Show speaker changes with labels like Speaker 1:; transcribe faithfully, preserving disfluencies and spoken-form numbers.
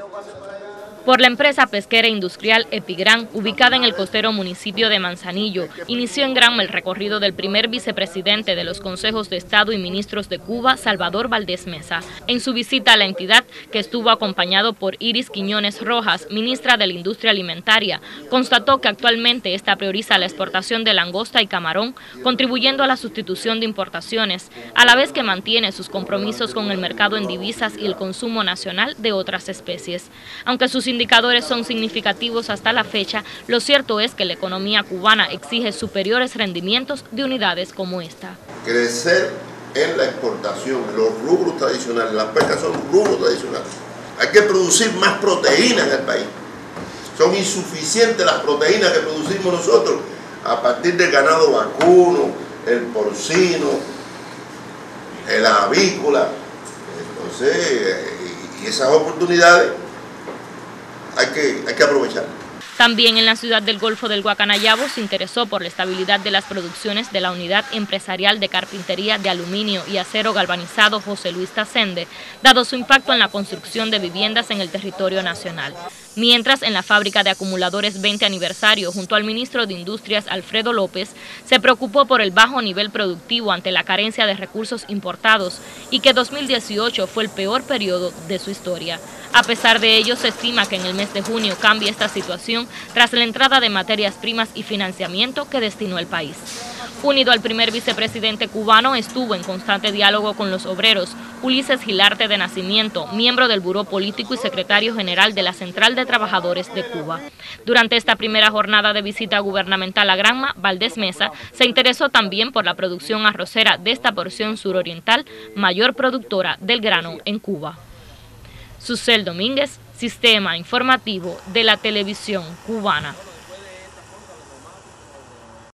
Speaker 1: Por la empresa pesquera industrial Epigran, ubicada en el costero municipio de Manzanillo, inició en Granma el recorrido del primer vicepresidente de los Consejos de Estado y Ministros de Cuba, Salvador Valdés Mesa. En su visita a la entidad, que estuvo acompañado por Iris Quiñones Rojas, ministra de la Industria Alimentaria, constató que actualmente esta prioriza la exportación de langosta y camarón, contribuyendo a la sustitución de importaciones, a la vez que mantiene sus compromisos con el mercado en divisas y el consumo nacional de otras especies. Aunque sus indicadores son significativos hasta la fecha, lo cierto es que la economía cubana exige superiores rendimientos de unidades como esta.
Speaker 2: Crecer en la exportación, los rubros tradicionales, las pescas son rubros tradicionales. Hay que producir más proteínas en el país. Son insuficientes las proteínas que producimos nosotros a partir del ganado vacuno, el porcino, el avícola. Entonces, y esas oportunidades Hay que, hay que aprovechar.
Speaker 1: También en la ciudad del Golfo del Guacanayabo se interesó por la estabilidad de las producciones de la unidad empresarial de carpintería de aluminio y acero galvanizado José Luis Tacende, dado su impacto en la construcción de viviendas en el territorio nacional. Mientras, en la fábrica de acumuladores veinte aniversario, junto al ministro de Industrias Alfredo López, se preocupó por el bajo nivel productivo ante la carencia de recursos importados y que dos mil dieciocho fue el peor periodo de su historia. A pesar de ello, se estima que en el mes de junio cambie esta situación tras la entrada de materias primas y financiamiento que destinó el país. Unido al primer vicepresidente cubano, estuvo en constante diálogo con los obreros Ulises Gilarte de Nacimiento, miembro del Buró Político y secretario general de la Central de Trabajadores de Cuba. Durante esta primera jornada de visita gubernamental a Granma, Valdés Mesa se interesó también por la producción arrocera de esta porción suroriental, mayor productora del grano en Cuba. Susel Domínguez, Sistema Informativo de la Televisión Cubana.